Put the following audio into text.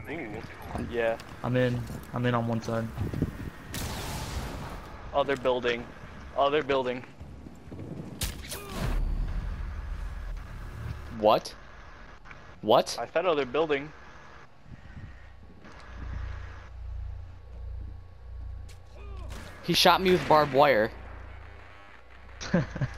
Ooh. Yeah. I'm in on one side. Other building. Other building. What? What? I said other building. He shot me with barbed wire.